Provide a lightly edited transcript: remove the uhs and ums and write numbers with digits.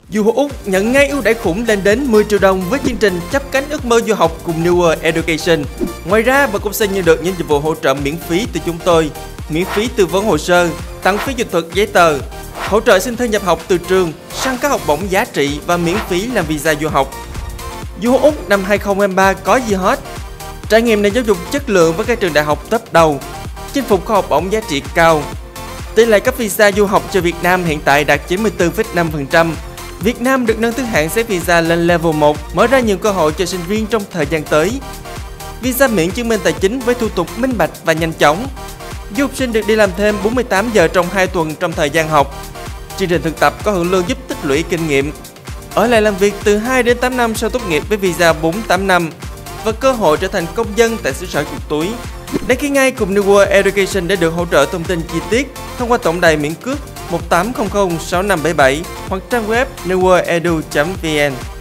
Du học Úc nhận ngay ưu đãi khủng lên đến 10 triệu đồng với chương trình chấp cánh ước mơ du học cùng New World Education. Ngoài ra, bạn cũng sẽ nhận được những dịch vụ hỗ trợ miễn phí từ chúng tôi, miễn phí tư vấn hồ sơ, tặng phí dịch thuật giấy tờ, hỗ trợ xin thư nhập học từ trường, săn các học bổng giá trị và miễn phí làm visa du học. Du học Úc năm 2023 có gì hot? Trải nghiệm nền giáo dục chất lượng với các trường đại học top đầu, chinh phục các học bổng giá trị cao. Tỷ lệ cấp visa du học cho Việt Nam hiện tại đạt 94,5%. Việt Nam được nâng thứ hạng xếp visa lên level 1, mở ra nhiều cơ hội cho sinh viên trong thời gian tới. Visa miễn chứng minh tài chính với thủ tục minh bạch và nhanh chóng. Du học sinh được đi làm thêm 48 giờ trong 2 tuần trong thời gian học. Chương trình thực tập có hưởng lương giúp tích lũy kinh nghiệm. Ở lại làm việc từ 2 đến 8 năm sau tốt nghiệp với visa 4-8 năm và cơ hội trở thành công dân tại xứ sở chuột túi. Đăng ký ngay cùng New World Education để được hỗ trợ thông tin chi tiết thông qua tổng đài miễn cước 1800 6577 hoặc trang web newworldedu.vn.